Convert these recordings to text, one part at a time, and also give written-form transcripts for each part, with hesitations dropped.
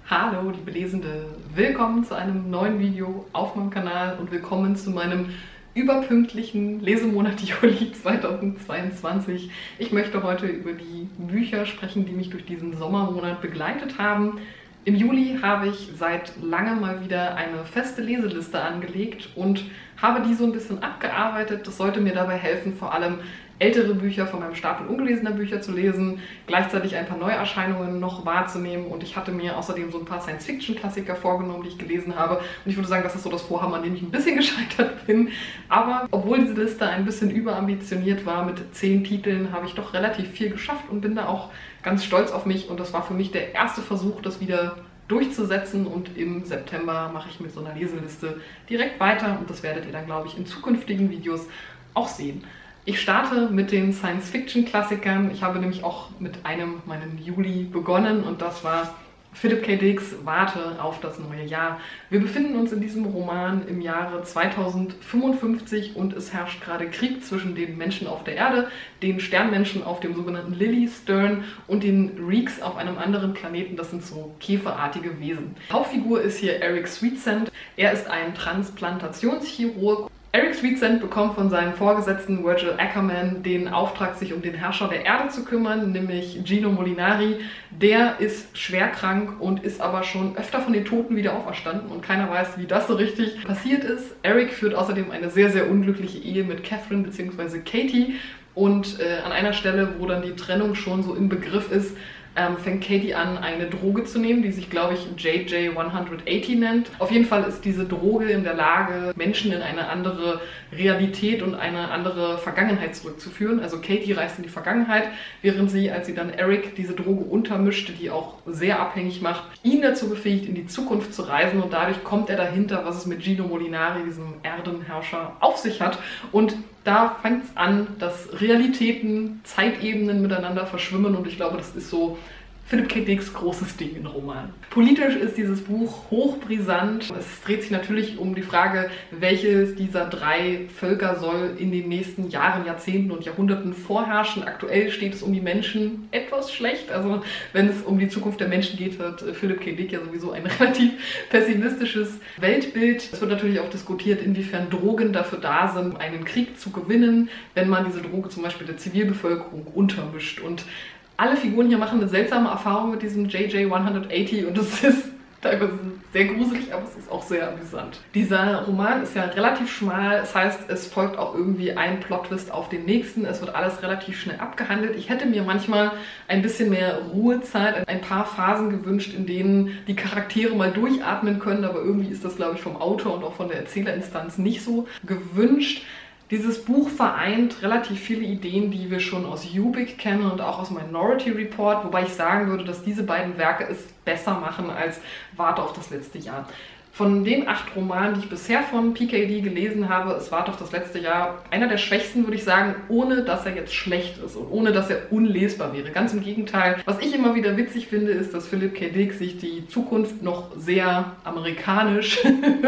Hallo liebe Lesende, willkommen zu einem neuen Video auf meinem Kanal und willkommen zu meinem überpünktlichen Lesemonat Juli 2022. Ich möchte heute über die Bücher sprechen, die mich durch diesen Sommermonat begleitet haben. Im Juli habe ich seit langem mal wieder eine feste Leseliste angelegt und habe die so ein bisschen abgearbeitet. Das sollte mir dabei helfen, vor allem ältere Bücher von meinem Stapel ungelesener Bücher zu lesen, gleichzeitig ein paar Neuerscheinungen noch wahrzunehmen und ich hatte mir außerdem so ein paar Science-Fiction-Klassiker vorgenommen, die ich gelesen habe und ich würde sagen, das ist so das Vorhaben, an dem ich ein bisschen gescheitert bin, aber obwohl diese Liste ein bisschen überambitioniert war mit 10 Titeln, habe ich doch relativ viel geschafft und bin da auch ganz stolz auf mich und das war für mich der erste Versuch, das wieder durchzusetzen und im September mache ich mit so einer Leseliste direkt weiter und das werdet ihr dann, glaube ich, in zukünftigen Videos auch sehen. Ich starte mit den Science-Fiction-Klassikern. Ich habe nämlich auch mit einem meinem Juli begonnen und das war Philip K. Dicks Warte auf das neue Jahr. Wir befinden uns in diesem Roman im Jahre 2055 und es herrscht gerade Krieg zwischen den Menschen auf der Erde, den Sternmenschen auf dem sogenannten Lily-Stern und den Reeks auf einem anderen Planeten. Das sind so käferartige Wesen. Hauptfigur ist hier Eric Sweetsand. Er ist ein Transplantationschirurg. Eric Sweetsand bekommt von seinem Vorgesetzten Virgil Ackerman den Auftrag, sich um den Herrscher der Erde zu kümmern, nämlich Gino Molinari. Der ist schwer krank und ist aber schon öfter von den Toten wieder auferstanden und keiner weiß, wie das so richtig passiert ist. Eric führt außerdem eine sehr, sehr unglückliche Ehe mit Catherine bzw. Katie und an einer Stelle, wo dann die Trennung schon so im Begriff ist, fängt Katie an, eine Droge zu nehmen, die sich, glaube ich, JJ180 nennt. Auf jeden Fall ist diese Droge in der Lage, Menschen in eine andere Realität und eine andere Vergangenheit zurückzuführen. Also Katie reist in die Vergangenheit, während sie, als sie dann Eric diese Droge untermischt, die auch sehr abhängig macht, ihn dazu befähigt, in die Zukunft zu reisen und dadurch kommt er dahinter, was es mit Gino Molinari, diesem Erdenherrscher, auf sich hat. Und da fängt es an, dass Realitäten, Zeitebenen miteinander verschwimmen und ich glaube, das ist so Philip K. Dicks großes Ding in Roman. Politisch ist dieses Buch hochbrisant. Es dreht sich natürlich um die Frage, welches dieser 3 Völker soll in den nächsten Jahren, Jahrzehnten und Jahrhunderten vorherrschen. Aktuell steht es um die Menschen etwas schlecht. Also wenn es um die Zukunft der Menschen geht, hat Philip K. Dick ja sowieso ein relativ pessimistisches Weltbild. Es wird natürlich auch diskutiert, inwiefern Drogen dafür da sind, einen Krieg zu gewinnen, wenn man diese Droge zum Beispiel der Zivilbevölkerung untermischt. Und alle Figuren hier machen eine seltsame Erfahrung mit diesem JJ180 und es ist teilweise sehr gruselig, aber es ist auch sehr amüsant. Dieser Roman ist ja relativ schmal, das heißt, es folgt auch irgendwie ein Plot-Twist auf den nächsten. Es wird alles relativ schnell abgehandelt. Ich hätte mir manchmal ein bisschen mehr Ruhezeit, ein paar Phasen gewünscht, in denen die Charaktere mal durchatmen können, aber irgendwie ist das, glaube ich, vom Autor und auch von der Erzählerinstanz nicht so gewünscht. Dieses Buch vereint relativ viele Ideen, die wir schon aus Ubik kennen und auch aus Minority Report, wobei ich sagen würde, dass diese beiden Werke es besser machen als Warte auf das letzte Jahr. Von den 8 Romanen, die ich bisher von PKD gelesen habe, es Warte auf das letzte Jahr einer der schwächsten, würde ich sagen, ohne dass er jetzt schlecht ist und ohne dass er unlesbar wäre. Ganz im Gegenteil. Was ich immer wieder witzig finde, ist, dass Philip K. Dick sich die Zukunft noch sehr amerikanisch,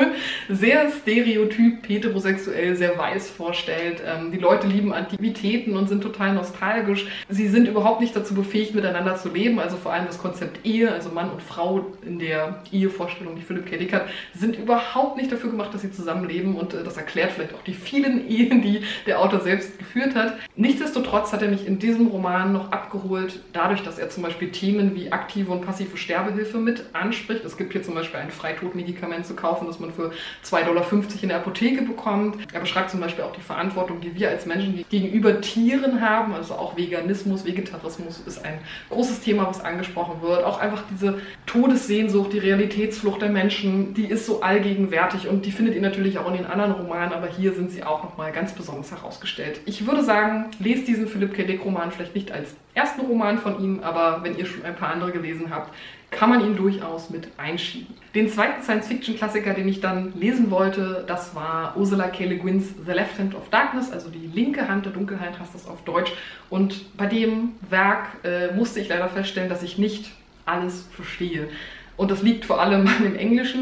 sehr stereotyp, heterosexuell, sehr weiß vorstellt. Die Leute lieben Antiquitäten und sind total nostalgisch. Sie sind überhaupt nicht dazu befähigt, miteinander zu leben. Also vor allem das Konzept Ehe, also Mann und Frau in der Ehevorstellung, die Philip K. Dick hat, sind überhaupt nicht dafür gemacht, dass sie zusammenleben und das erklärt vielleicht auch die vielen Ehen, die der Autor selbst geführt hat. Nichtsdestotrotz hat er mich in diesem Roman noch abgeholt, dadurch, dass er zum Beispiel Themen wie aktive und passive Sterbehilfe mit anspricht. Es gibt hier zum Beispiel ein Freitodmedikament zu kaufen, das man für 2,50 $ in der Apotheke bekommt. Er beschreibt zum Beispiel auch die Verantwortung, die wir als Menschen gegenüber Tieren haben, also auch Veganismus, Vegetarismus ist ein großes Thema, was angesprochen wird. Auch einfach diese Todessehnsucht, die Realitätsflucht der Menschen, die ist so allgegenwärtig und die findet ihr natürlich auch in den anderen Romanen, aber hier sind sie auch nochmal ganz besonders herausgestellt. Ich würde sagen, lest diesen Philip K. Dick Roman vielleicht nicht als ersten Roman von ihm, aber wenn ihr schon ein paar andere gelesen habt, kann man ihn durchaus mit einschieben. Den zweiten Science-Fiction-Klassiker, den ich dann lesen wollte, das war Ursula K. Le Guin's The Left Hand of Darkness, also die linke Hand der Dunkelheit heißt das auf Deutsch. Und bei dem Werk musste ich leider feststellen, dass ich nicht alles verstehe. Und das liegt vor allem an dem Englischen.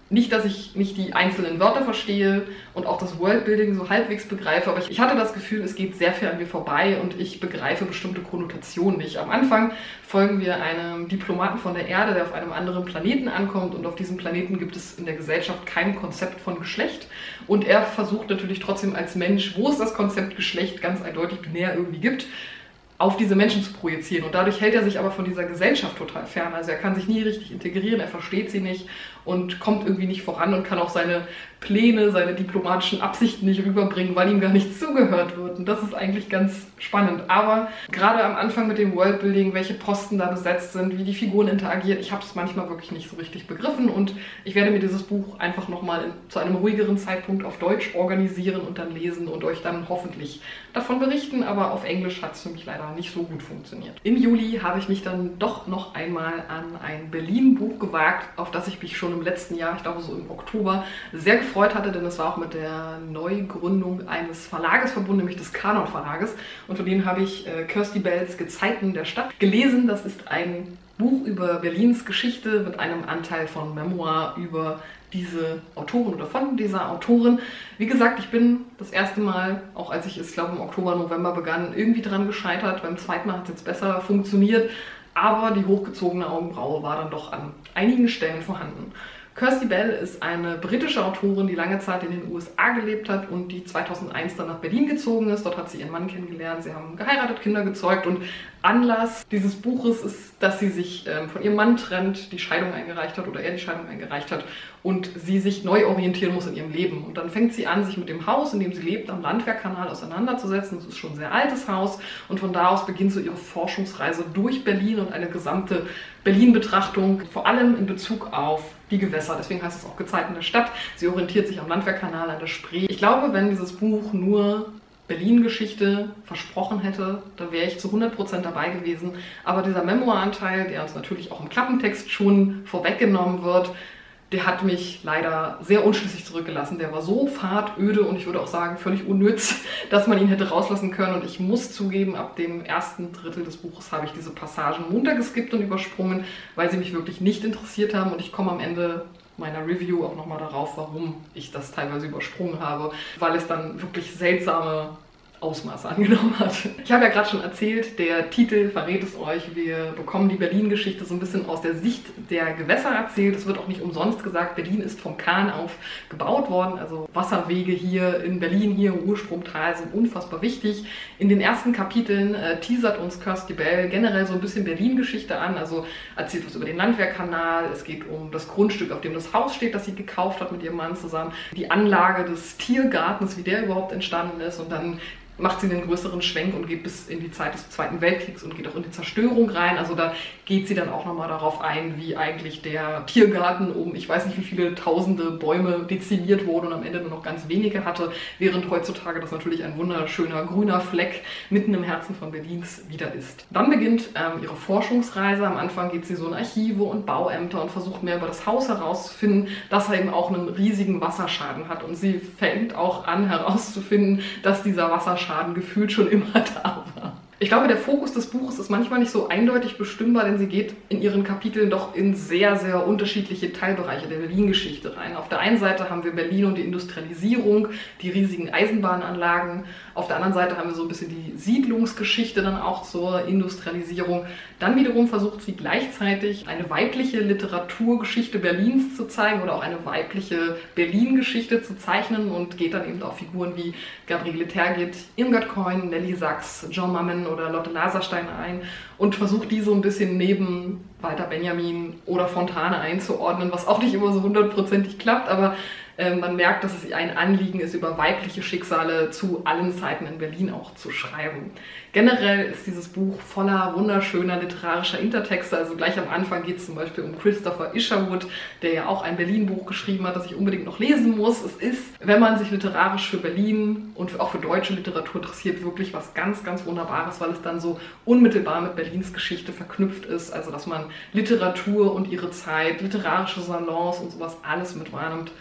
Nicht, dass ich nicht die einzelnen Wörter verstehe und auch das Worldbuilding so halbwegs begreife, aber ich hatte das Gefühl, es geht sehr viel an mir vorbei und ich begreife bestimmte Konnotationen nicht. Am Anfang folgen wir einem Diplomaten von der Erde, der auf einem anderen Planeten ankommt, und auf diesem Planeten gibt es in der Gesellschaft kein Konzept von Geschlecht, und er versucht natürlich trotzdem als Mensch, wo es das Konzept Geschlecht ganz eindeutig binär irgendwie gibt, auf diese Menschen zu projizieren. Und dadurch hält er sich aber von dieser Gesellschaft total fern. Also er kann sich nie richtig integrieren, er versteht sie nicht und kommt irgendwie nicht voran und kann auch seine Pläne, seine diplomatischen Absichten nicht rüberbringen, weil ihm gar nicht zugehört wird. Und das ist eigentlich ganz spannend. Aber gerade am Anfang mit dem Worldbuilding, welche Posten da besetzt sind, wie die Figuren interagieren, ich habe es manchmal wirklich nicht so richtig begriffen, und ich werde mir dieses Buch einfach nochmal zu einem ruhigeren Zeitpunkt auf Deutsch organisieren und dann lesen und euch dann hoffentlich davon berichten. Aber auf Englisch hat es für mich leider nicht so gut funktioniert. Im Juli habe ich mich dann doch noch einmal an ein Berlin-Buch gewagt, auf das ich mich schon im letzten Jahr, ich glaube so im Oktober, sehr gefreut hatte, denn es war auch mit der Neugründung eines Verlages verbunden, nämlich des Kanon Verlages. Und von denen habe ich Kirsty Bells Gezeiten der Stadt gelesen. Das ist ein Buch über Berlins Geschichte mit einem Anteil von Memoir über diese Autorin oder von dieser Autorin. Wie gesagt, ich bin das erste Mal, auch als ich es, glaube ich, im Oktober, November begann, irgendwie dran gescheitert. Beim zweiten Mal hat es jetzt besser funktioniert, aber die hochgezogene Augenbraue war dann doch an einigen Stellen vorhanden. Kirsty Bell ist eine britische Autorin, die lange Zeit in den USA gelebt hat und die 2001 dann nach Berlin gezogen ist. Dort hat sie ihren Mann kennengelernt, sie haben geheiratet, Kinder gezeugt, und Anlass dieses Buches ist, dass sie sich von ihrem Mann trennt, die Scheidung eingereicht hat oder er die Scheidung eingereicht hat und sie sich neu orientieren muss in ihrem Leben. Und dann fängt sie an, sich mit dem Haus, in dem sie lebt, am Landwehrkanal auseinanderzusetzen. Das ist schon ein sehr altes Haus, und von da aus beginnt so ihre Forschungsreise durch Berlin und eine gesamte Berlin-Betrachtung, vor allem in Bezug auf die Gewässer. Deswegen heißt es auch Gezeiten der Stadt. Sie orientiert sich am Landwehrkanal, an der Spree. Ich glaube, wenn dieses Buch nur Berlin-Geschichte versprochen hätte, da wäre ich zu 100% dabei gewesen. Aber dieser Memoiranteil, der uns natürlich auch im Klappentext schon vorweggenommen wird, der hat mich leider sehr unschlüssig zurückgelassen. Der war so fad, öde und ich würde auch sagen völlig unnütz, dass man ihn hätte rauslassen können. Und ich muss zugeben, ab dem ersten Drittel des Buches habe ich diese Passagen runtergeskippt und übersprungen, weil sie mich wirklich nicht interessiert haben. Und ich komme am Ende meiner Review auch nochmal darauf, warum ich das teilweise übersprungen habe, weil es dann wirklich seltsame Ausmaße angenommen hat. Ich habe ja gerade schon erzählt, der Titel verrät es euch. Wir bekommen die Berlin-Geschichte so ein bisschen aus der Sicht der Gewässer erzählt. Es wird auch nicht umsonst gesagt, Berlin ist vom Kahn auf gebaut worden. Also Wasserwege hier in Berlin, hier im Urstromtal, sind unfassbar wichtig. In den ersten Kapiteln teasert uns Kirsty Bell generell so ein bisschen Berlin-Geschichte an. Also erzählt was über den Landwehrkanal. Es geht um das Grundstück, auf dem das Haus steht, das sie gekauft hat mit ihrem Mann zusammen. Die Anlage des Tiergartens, wie der überhaupt entstanden ist, und dann macht sie einen größeren Schwenk und geht bis in die Zeit des Zweiten Weltkriegs und geht auch in die Zerstörung rein. Also da geht sie dann auch nochmal darauf ein, wie eigentlich der Tiergarten um, ich weiß nicht wie viele tausende Bäume dezimiert wurde und am Ende nur noch ganz wenige hatte, während heutzutage das natürlich ein wunderschöner grüner Fleck mitten im Herzen von Berlins wieder ist. Dann beginnt ihre Forschungsreise. Am Anfang geht sie so in Archive und Bauämter und versucht mehr über das Haus herauszufinden, dass er eben auch einen riesigen Wasserschaden hat. Und sie fängt auch an herauszufinden, dass dieser Wasserschaden gefühlt schon immer da war. Ich glaube, der Fokus des Buches ist manchmal nicht so eindeutig bestimmbar, denn sie geht in ihren Kapiteln doch in sehr, sehr unterschiedliche Teilbereiche der Berlin-Geschichte rein. Auf der einen Seite haben wir Berlin und die Industrialisierung, die riesigen Eisenbahnanlagen. Auf der anderen Seite haben wir so ein bisschen die Siedlungsgeschichte dann auch zur Industrialisierung. Dann wiederum versucht sie gleichzeitig eine weibliche Literaturgeschichte Berlins zu zeigen oder auch eine weibliche Berlin-Geschichte zu zeichnen und geht dann eben auf Figuren wie Gabriele Tergit, Irmgard Keun, Nelly Sachs, John Mammen oder Lotte Laserstein ein und versucht die so ein bisschen neben Walter Benjamin oder Fontane einzuordnen, was auch nicht immer so hundertprozentig klappt, aber man merkt, dass es ihr ein Anliegen ist, über weibliche Schicksale zu allen Zeiten in Berlin auch zu schreiben. Generell ist dieses Buch voller wunderschöner literarischer Intertexte. Also gleich am Anfang geht es zum Beispiel um Christopher Isherwood, der ja auch ein Berlin-Buch geschrieben hat, das ich unbedingt noch lesen muss. Es ist, wenn man sich literarisch für Berlin und auch für deutsche Literatur interessiert, wirklich was ganz, ganz Wunderbares, weil es dann so unmittelbar mit Berlins Geschichte verknüpft ist. Also dass man Literatur und ihre Zeit, literarische Salons und sowas alles mit wahrnimmt, hat für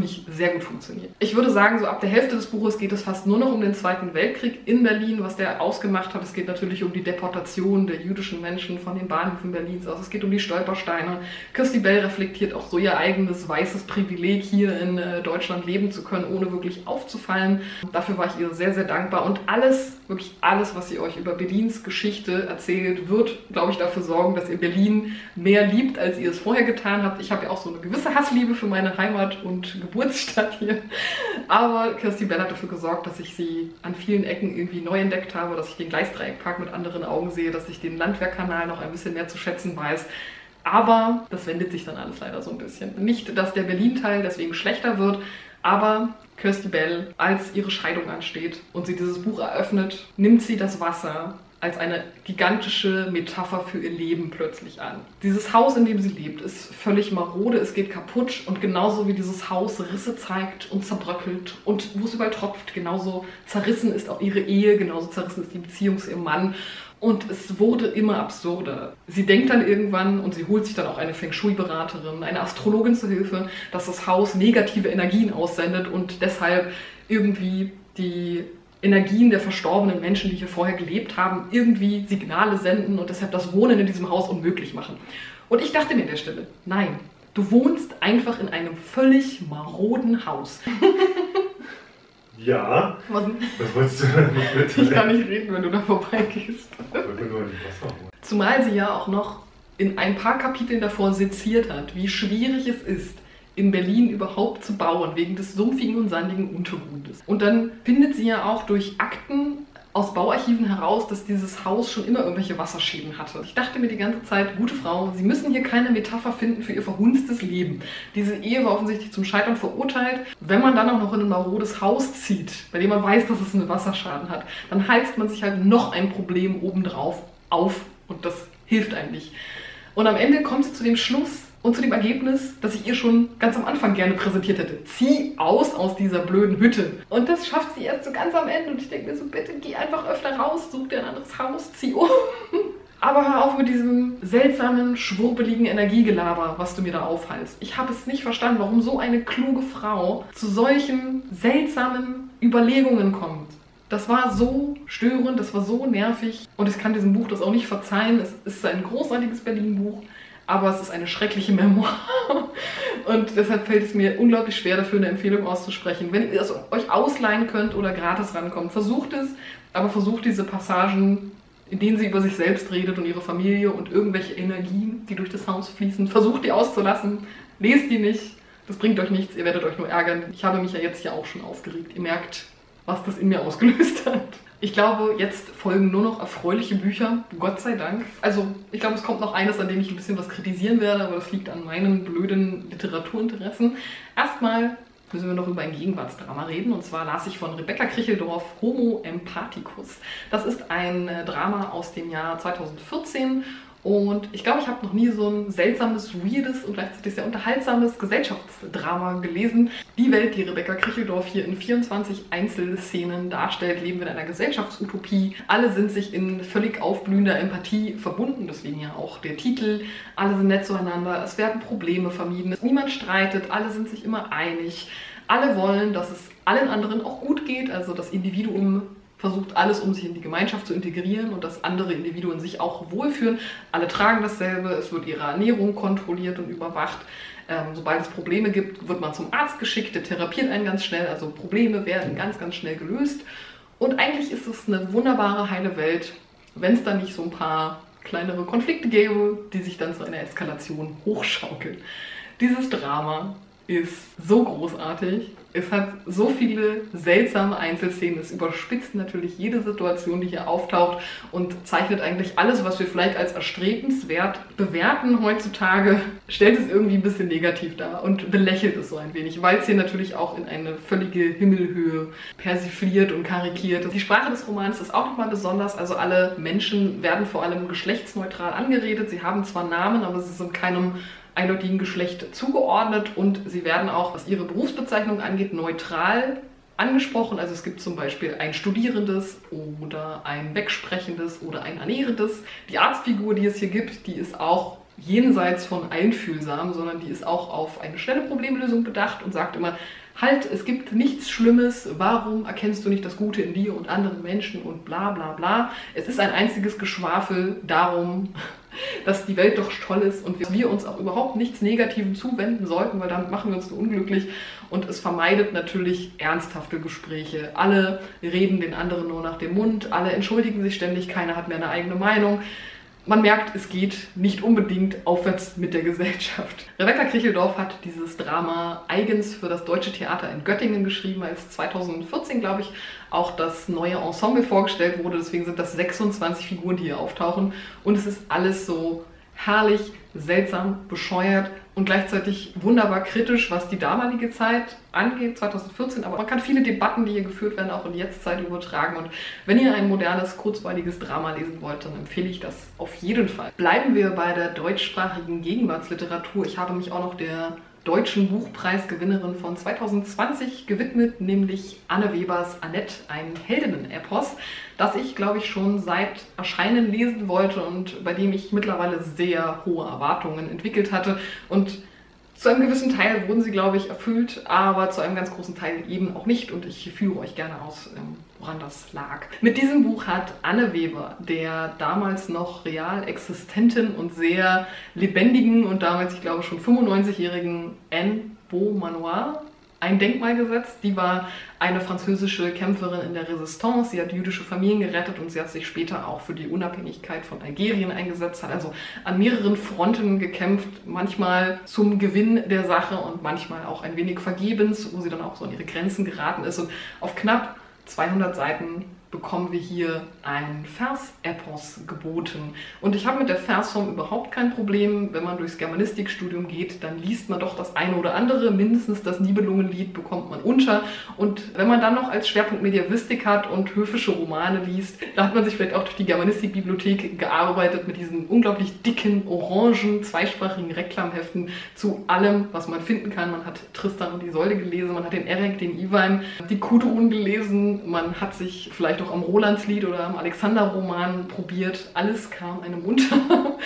finde ich, sehr gut funktioniert. Ich würde sagen, so ab der Hälfte des Buches geht es fast nur noch um den Zweiten Weltkrieg in Berlin, was der ausgemacht hat. Es geht natürlich um die Deportation der jüdischen Menschen von den Bahnhöfen Berlins aus. Es geht um die Stolpersteine. Kirstie Bell reflektiert auch so ihr eigenes weißes Privileg, hier in Deutschland leben zu können, ohne wirklich aufzufallen. Dafür war ich ihr sehr, sehr dankbar. Und alles, wirklich alles, was sie euch über Berlins Geschichte erzählt, wird, glaube ich, dafür sorgen, dass ihr Berlin mehr liebt, als ihr es vorher getan habt. Ich habe ja auch so eine gewisse Hassliebe für meine Heimat und Geburtsstadt hier. Aber Kirstie Bell hat dafür gesorgt, dass ich sie an vielen Ecken irgendwie neu entdeckt habe, dass ich den Gleisdreieckpark mit anderen Augen sehe, dass ich den Landwehrkanal noch ein bisschen mehr zu schätzen weiß. Aber das wendet sich dann alles leider so ein bisschen. Nicht, dass der Berlin-Teil deswegen schlechter wird, aber Kirstie Bell, als ihre Scheidung ansteht und sie dieses Buch eröffnet, nimmt sie das Wasser als eine gigantische Metapher für ihr Leben plötzlich an. Dieses Haus, in dem sie lebt, ist völlig marode, es geht kaputt und genauso wie dieses Haus Risse zeigt und zerbröckelt und wo es überall tropft, genauso zerrissen ist auch ihre Ehe, genauso zerrissen ist die Beziehung zu ihrem Mann. Und es wurde immer absurder. Sie denkt dann irgendwann, und sie holt sich dann auch eine Feng Shui-Beraterin, eine Astrologin zu Hilfe, dass das Haus negative Energien aussendet und deshalb irgendwie die Energien der verstorbenen Menschen, die hier vorher gelebt haben, irgendwie Signale senden und deshalb das Wohnen in diesem Haus unmöglich machen. Und ich dachte mir an der Stelle, nein, du wohnst einfach in einem völlig maroden Haus. Ja. Was wolltest du denn noch mit? Ich kann nicht reden, wenn du da vorbeigehst. Ich wollte nur ein Wasser holen. Zumal sie ja auch noch in ein paar Kapiteln davor seziert hat, wie schwierig es ist, in Berlin überhaupt zu bauen, wegen des sumpfigen und sandigen Untergrundes. Und dann findet sie ja auch durch Akten aus Bauarchiven heraus, dass dieses Haus schon immer irgendwelche Wasserschäden hatte. Ich dachte mir die ganze Zeit, gute Frau, Sie müssen hier keine Metapher finden für Ihr verhunstes Leben. Diese Ehe war offensichtlich zum Scheitern verurteilt. Wenn man dann auch noch in ein marodes Haus zieht, bei dem man weiß, dass es einen Wasserschaden hat, dann heizt man sich halt noch ein Problem obendrauf auf und das hilft eigentlich. Und am Ende kommt sie zu dem Schluss und zu dem Ergebnis, das ich ihr schon ganz am Anfang gerne präsentiert hätte. Zieh aus dieser blöden Hütte. Und das schafft sie erst so ganz am Ende. Und ich denke mir so, bitte geh einfach öfter raus, such dir ein anderes Haus, zieh um. Aber hör auf mit diesem seltsamen, schwurbeligen Energiegelaber, was du mir da aufhalst. Ich habe es nicht verstanden, warum so eine kluge Frau zu solchen seltsamen Überlegungen kommt. Das war so störend, das war so nervig. Und ich kann diesem Buch das auch nicht verzeihen. Es ist ein großartiges Berlin-Buch. Aber es ist eine schreckliche Memoir und deshalb fällt es mir unglaublich schwer, dafür eine Empfehlung auszusprechen. Wenn ihr es euch ausleihen könnt oder gratis rankommt, versucht es, aber versucht diese Passagen, in denen sie über sich selbst redet und ihre Familie und irgendwelche Energien, die durch das Haus fließen, versucht die auszulassen. Lest die nicht, das bringt euch nichts, ihr werdet euch nur ärgern. Ich habe mich ja jetzt hier auch schon aufgeregt. Ihr merkt, was das in mir ausgelöst hat. Ich glaube, jetzt folgen nur noch erfreuliche Bücher, Gott sei Dank. Also, ich glaube, es kommt noch eines, an dem ich ein bisschen was kritisieren werde, aber das liegt an meinen blöden Literaturinteressen. Erstmal müssen wir noch über ein Gegenwartsdrama reden. Und zwar las ich von Rebecca Kricheldorf Homo Empathicus. Das ist ein Drama aus dem Jahr 2014. Und ich glaube, ich habe noch nie so ein seltsames, weirdes und gleichzeitig sehr unterhaltsames Gesellschaftsdrama gelesen. Die Welt, die Rebecca Kricheldorf hier in 24 Einzelszenen darstellt, leben wir in einer Gesellschaftsutopie. Alle sind sich in völlig aufblühender Empathie verbunden, deswegen ja auch der Titel. Alle sind nett zueinander, es werden Probleme vermieden, niemand streitet, alle sind sich immer einig. Alle wollen, dass es allen anderen auch gut geht, also das Individuum versucht alles, um sich in die Gemeinschaft zu integrieren und dass andere Individuen sich auch wohlfühlen. Alle tragen dasselbe, es wird ihre Ernährung kontrolliert und überwacht. Sobald es Probleme gibt, wird man zum Arzt geschickt, der therapiert einen ganz schnell, also Probleme werden ganz, ganz schnell gelöst. Und eigentlich ist es eine wunderbare, heile Welt, wenn es dann nicht so ein paar kleinere Konflikte gäbe, die sich dann zu einer Eskalation hochschaukeln. Dieses Drama ist so großartig. Es hat so viele seltsame Einzelszenen. Es überspitzt natürlich jede Situation, die hier auftaucht und zeichnet eigentlich alles, was wir vielleicht als erstrebenswert bewerten heutzutage, stellt es irgendwie ein bisschen negativ dar und belächelt es so ein wenig, weil es hier natürlich auch in eine völlige Himmelhöhe persifliert und karikiert. Die Sprache des Romans ist auch nochmal besonders. Also alle Menschen werden vor allem geschlechtsneutral angeredet. Sie haben zwar Namen, aber sie sind keinem eindeutigen Geschlecht zugeordnet und sie werden auch, was ihre Berufsbezeichnung angeht, neutral angesprochen. Also es gibt zum Beispiel ein Studierendes oder ein Wegsprechendes oder ein Ernährendes. Die Arztfigur, die es hier gibt, die ist auch jenseits von einfühlsam, sondern die ist auch auf eine schnelle Problemlösung bedacht und sagt immer, halt, es gibt nichts Schlimmes, warum erkennst du nicht das Gute in dir und anderen Menschen und bla bla bla. Es ist ein einziges Geschwafel darum, dass die Welt doch toll ist und wir uns auch überhaupt nichts Negativem zuwenden sollten, weil damit machen wir uns nur unglücklich und es vermeidet natürlich ernsthafte Gespräche. Alle reden den anderen nur nach dem Mund, alle entschuldigen sich ständig, keiner hat mehr eine eigene Meinung. Man merkt, es geht nicht unbedingt aufwärts mit der Gesellschaft. Rebecca Kricheldorf hat dieses Drama eigens für das Deutsche Theater in Göttingen geschrieben, als 2014, glaube ich, auch das neue Ensemble vorgestellt wurde. Deswegen sind das 26 Figuren, die hier auftauchen. Und es ist alles so herrlich, seltsam, bescheuert und gleichzeitig wunderbar kritisch, was die damalige Zeit angeht, 2014. Aber man kann viele Debatten, die hier geführt werden, auch in die Jetztzeit übertragen. Und wenn ihr ein modernes, kurzweiliges Drama lesen wollt, dann empfehle ich das auf jeden Fall. Bleiben wir bei der deutschsprachigen Gegenwartsliteratur. Ich habe mich auch noch der Deutschen Buchpreisgewinnerin von 2020 gewidmet, nämlich Anne Webers Annette, ein Heldinnen-Epos, das ich, glaube ich, schon seit Erscheinen lesen wollte und bei dem ich mittlerweile sehr hohe Erwartungen entwickelt hatte. Und zu einem gewissen Teil wurden sie, glaube ich, erfüllt, aber zu einem ganz großen Teil eben auch nicht. Und ich führe euch gerne aus, woran das lag. Mit diesem Buch hat Anne Weber, der damals noch real existenten und sehr lebendigen und damals, ich glaube, schon 95-jährigen Anne Beaumanoir ein Denkmal gesetzt. Die war eine französische Kämpferin in der Resistance. Sie hat jüdische Familien gerettet und sie hat sich später auch für die Unabhängigkeit von Algerien eingesetzt, hat also an mehreren Fronten gekämpft, manchmal zum Gewinn der Sache und manchmal auch ein wenig vergebens, wo sie dann auch so an ihre Grenzen geraten ist. Und auf knapp 200 Seiten bekommen wir hier ein Vers-Epos geboten. Und ich habe mit der Versform überhaupt kein Problem. Wenn man durchs Germanistikstudium geht, dann liest man doch das eine oder andere. Mindestens das Nibelungenlied bekommt man unter. Und wenn man dann noch als Schwerpunkt Mediävistik hat und höfische Romane liest, da hat man sich vielleicht auch durch die Germanistikbibliothek gearbeitet mit diesen unglaublich dicken, orangen, zweisprachigen Reklamheften zu allem, was man finden kann. Man hat Tristan und Isolde gelesen, man hat den Erek, den Iwan, die Gudrun gelesen, man hat sich vielleicht auch am Rolandslied oder am Alexander-Roman probiert. Alles kam einem unter.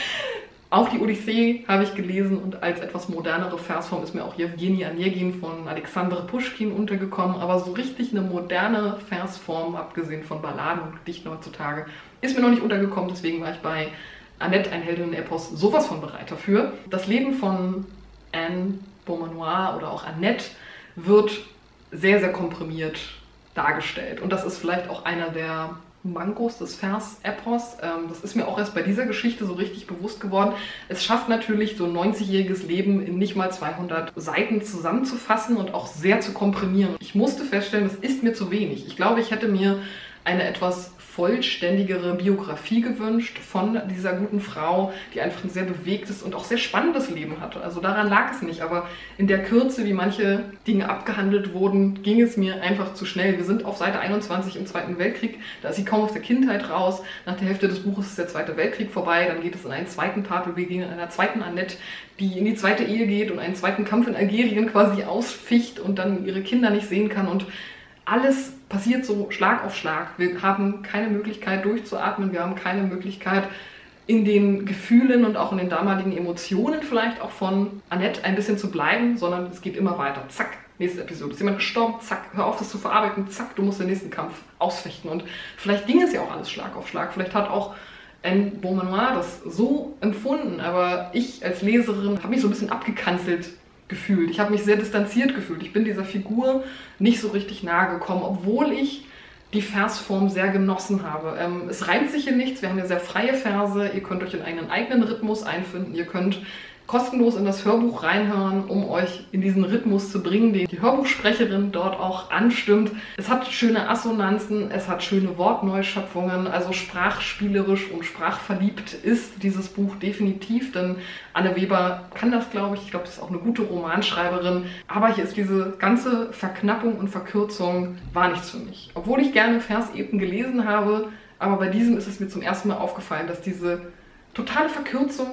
Auch die Odyssee habe ich gelesen und als etwas modernere Versform ist mir auch Jewgeni Onegin von Alexander Puschkin untergekommen. Aber so richtig eine moderne Versform, abgesehen von Balladen und Gedichten heutzutage, ist mir noch nicht untergekommen. Deswegen war ich bei Annette, ein Heldinnen-Epos, sowas von bereit dafür. Das Leben von Anne Beaumanoir oder auch Annette wird sehr, sehr komprimiert dargestellt. Und das ist vielleicht auch einer der Mankos des Vers-Epos. Das ist mir auch erst bei dieser Geschichte so richtig bewusst geworden. Es schafft natürlich, so ein 90-jähriges Leben in nicht mal 200 Seiten zusammenzufassen und auch sehr zu komprimieren. Ich musste feststellen, das ist mir zu wenig. Ich glaube, ich hätte mir eine etwas vollständigere Biografie gewünscht von dieser guten Frau, die einfach ein sehr bewegtes und auch sehr spannendes Leben hatte. Also daran lag es nicht, aber in der Kürze, wie manche Dinge abgehandelt wurden, ging es mir einfach zu schnell. Wir sind auf Seite 21 im Zweiten Weltkrieg, da ist sie kaum aus der Kindheit raus. Nach der Hälfte des Buches ist der Zweite Weltkrieg vorbei, dann geht es in einen zweiten Part, wir begegnen einer zweiten Annette, die in die zweite Ehe geht und einen zweiten Kampf in Algerien quasi ausficht und dann ihre Kinder nicht sehen kann und alles passiert so Schlag auf Schlag. Wir haben keine Möglichkeit durchzuatmen, wir haben keine Möglichkeit in den Gefühlen und auch in den damaligen Emotionen vielleicht auch von Annette ein bisschen zu bleiben, sondern es geht immer weiter. Zack, nächste Episode. Ist jemand gestorben? Zack, hör auf, das zu verarbeiten. Zack, du musst den nächsten Kampf ausfechten. Und vielleicht ging es ja auch alles Schlag auf Schlag. Vielleicht hat auch Anne Beaumanoir das so empfunden, aber ich als Leserin habe mich so ein bisschen abgekanzelt gefühlt. Ich habe mich sehr distanziert gefühlt. Ich bin dieser Figur nicht so richtig nahe gekommen, obwohl ich die Versform sehr genossen habe. Es reimt sich hier nichts, wir haben ja sehr freie Verse, ihr könnt euch in einen eigenen Rhythmus einfinden, ihr könnt kostenlos in das Hörbuch reinhören, um euch in diesen Rhythmus zu bringen, den die Hörbuchsprecherin dort auch anstimmt. Es hat schöne Assonanzen, es hat schöne Wortneuschöpfungen, also sprachspielerisch und sprachverliebt ist dieses Buch definitiv, denn Anne Weber kann das, glaube ich. Ich glaube, das ist auch eine gute Romanschreiberin. Aber hier ist diese ganze Verknappung und Verkürzung war nichts für mich. Obwohl ich gerne Versepen gelesen habe, aber bei diesem ist es mir zum ersten Mal aufgefallen, dass diese totale Verkürzung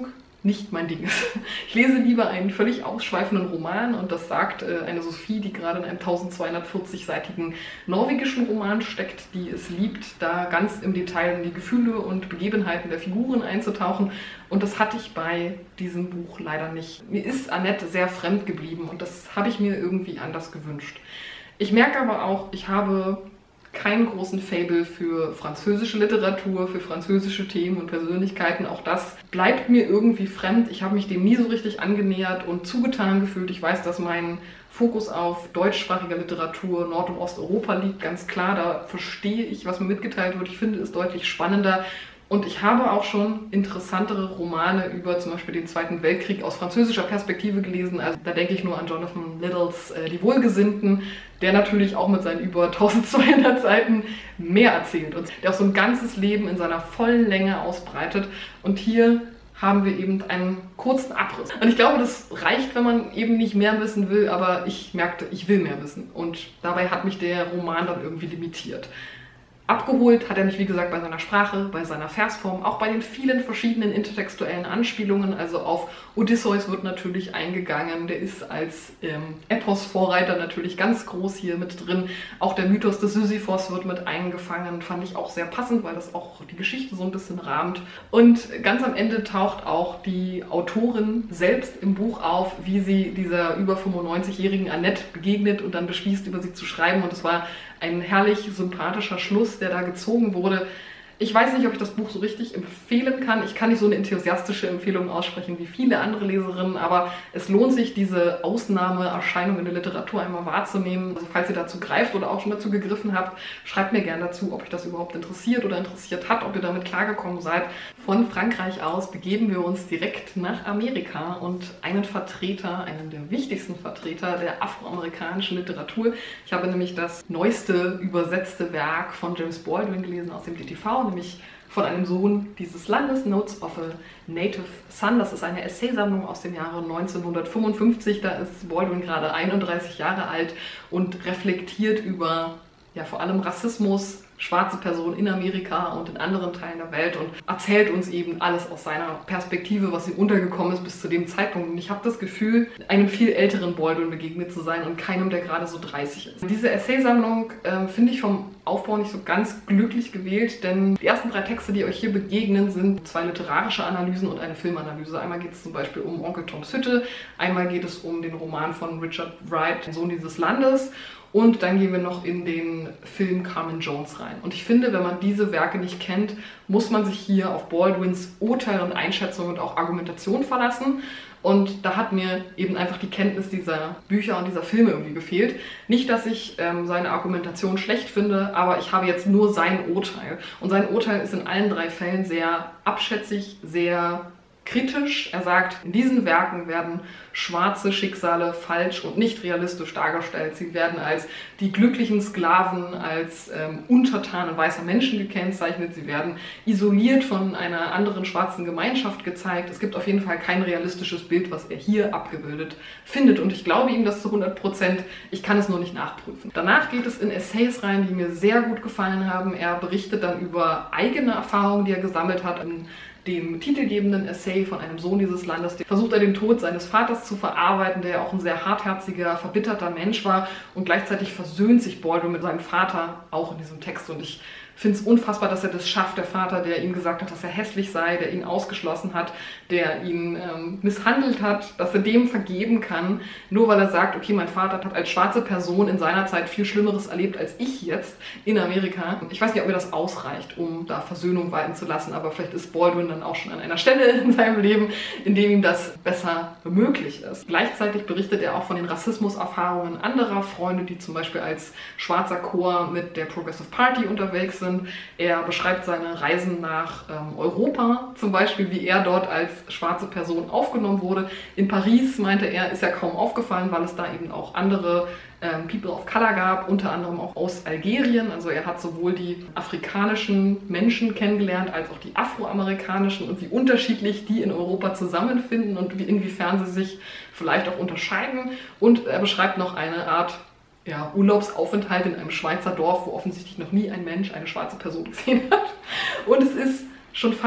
nicht mein Ding ist. Ich lese lieber einen völlig ausschweifenden Roman und das sagt eine Sophie, die gerade in einem 1240-seitigen norwegischen Roman steckt, die es liebt, da ganz im Detail in die Gefühle und Begebenheiten der Figuren einzutauchen und das hatte ich bei diesem Buch leider nicht. Mir ist Annette sehr fremd geblieben und das habe ich mir irgendwie anders gewünscht. Ich merke aber auch, ich habe keinen großen Faible für französische Literatur, für französische Themen und Persönlichkeiten. Auch das bleibt mir irgendwie fremd. Ich habe mich dem nie so richtig angenähert und zugetan gefühlt. Ich weiß, dass mein Fokus auf deutschsprachiger Literatur Nord- und Osteuropa liegt, ganz klar. Da verstehe ich, was mir mitgeteilt wird. Ich finde es deutlich spannender. Und ich habe auch schon interessantere Romane über zum Beispiel den Zweiten Weltkrieg aus französischer Perspektive gelesen. Also da denke ich nur an Jonathan Littles Die Wohlgesinnten, der natürlich auch mit seinen über 1200 Seiten mehr erzählt und der auch so ein ganzes Leben in seiner vollen Länge ausbreitet. Und hier haben wir eben einen kurzen Abriss. Und ich glaube, das reicht, wenn man eben nicht mehr wissen will, aber ich merkte, ich will mehr wissen. Und dabei hat mich der Roman dann irgendwie limitiert. Abgeholt hat er mich, wie gesagt, bei seiner Sprache, bei seiner Versform, auch bei den vielen verschiedenen intertextuellen Anspielungen. Also auf Odysseus wird natürlich eingegangen, der ist als Epos-Vorreiter natürlich ganz groß hier mit drin. Auch der Mythos des Sisyphos wird mit eingefangen, fand ich auch sehr passend, weil das auch die Geschichte so ein bisschen rahmt. Und ganz am Ende taucht auch die Autorin selbst im Buch auf, wie sie dieser über 95-jährigen Annette begegnet und dann beschließt, über sie zu schreiben. Und es war ein herrlich sympathischer Schluss, der da gezogen wurde. Ich weiß nicht, ob ich das Buch so richtig empfehlen kann. Ich kann nicht so eine enthusiastische Empfehlung aussprechen wie viele andere Leserinnen, aber es lohnt sich, diese Ausnahmeerscheinung in der Literatur einmal wahrzunehmen. Also falls ihr dazu greift oder auch schon dazu gegriffen habt, schreibt mir gerne dazu, ob euch das überhaupt interessiert oder interessiert hat, ob ihr damit klargekommen seid. Von Frankreich aus begeben wir uns direkt nach Amerika und einen Vertreter, einen der wichtigsten Vertreter der afroamerikanischen Literatur. Ich habe nämlich das neueste übersetzte Werk von James Baldwin gelesen aus dem DTV, nämlich von einem Sohn dieses Landes, Notes of a Native Son. Das ist eine Essaysammlung aus dem Jahre 1955. Da ist Baldwin gerade 31 Jahre alt und reflektiert über vor allem Rassismus, schwarze Personen in Amerika und in anderen Teilen der Welt und erzählt uns eben alles aus seiner Perspektive, was ihm untergekommen ist bis zu dem Zeitpunkt. Und ich habe das Gefühl, einem viel älteren Baldwin begegnet zu sein und keinem, der gerade so 30 ist. Diese Essaysammlung finde ich vom Aufbau nicht so ganz glücklich gewählt, denn die ersten 3 Texte, die euch hier begegnen, sind 2 literarische Analysen und eine Filmanalyse. Einmal geht es zum Beispiel um Onkel Toms Hütte, einmal geht es um den Roman von Richard Wright, Sohn dieses Landes. Und dann gehen wir noch in den Film Carmen Jones rein. Und ich finde, wenn man diese Werke nicht kennt, muss man sich hier auf Baldwins Urteil und Einschätzung und auch Argumentation verlassen. Und da hat mir eben einfach die Kenntnis dieser Bücher und dieser Filme irgendwie gefehlt. Nicht, dass ich seine Argumentation schlecht finde, aber ich habe jetzt nur sein Urteil. Und sein Urteil ist in allen 3 Fällen sehr abschätzig, sehr kritisch. Er sagt, in diesen Werken werden schwarze Schicksale falsch und nicht realistisch dargestellt. Sie werden als die glücklichen Sklaven, als Untertanen weißer Menschen gekennzeichnet. Sie werden isoliert von einer anderen schwarzen Gemeinschaft gezeigt. Es gibt auf jeden Fall kein realistisches Bild, was er hier abgebildet findet. Und ich glaube ihm das zu 100%. Ich kann es nur nicht nachprüfen. Danach geht es in Essays rein, die mir sehr gut gefallen haben. Er berichtet dann über eigene Erfahrungen, die er gesammelt hat. In dem titelgebenden Essay von einem Sohn dieses Landes, versucht er den Tod seines Vaters zu verarbeiten, der ja auch ein sehr hartherziger, verbitterter Mensch war, und gleichzeitig versöhnt sich Baldwin mit seinem Vater auch in diesem Text. Und ich finde es unfassbar, dass er das schafft, der Vater, der ihm gesagt hat, dass er hässlich sei, der ihn ausgeschlossen hat, der ihn misshandelt hat, dass er dem vergeben kann, nur weil er sagt, okay, mein Vater hat als schwarze Person in seiner Zeit viel Schlimmeres erlebt als ich jetzt in Amerika. Ich weiß nicht, ob mir das ausreicht, um da Versöhnung walten zu lassen, aber vielleicht ist Baldwin dann auch schon an einer Stelle in seinem Leben, in dem ihm das besser möglich ist. Gleichzeitig berichtet er auch von den Rassismuserfahrungen anderer Freunde, die zum Beispiel als schwarzer Chor mit der Progressive Party unterwegs sind. Er beschreibt seine Reisen nach Europa, zum Beispiel, wie er dort als schwarze Person aufgenommen wurde. In Paris, meinte er, ist er kaum aufgefallen, weil es da eben auch andere People of Color gab, unter anderem auch aus Algerien. Also er hat sowohl die afrikanischen Menschen kennengelernt, als auch die afroamerikanischen, und wie unterschiedlich die in Europa zusammenfinden und inwiefern sie sich vielleicht auch unterscheiden. Und er beschreibt noch eine Art Urlaubsaufenthalt in einem Schweizer Dorf, wo offensichtlich noch nie ein Mensch eine schwarze Person gesehen hat. Und es ist schon fast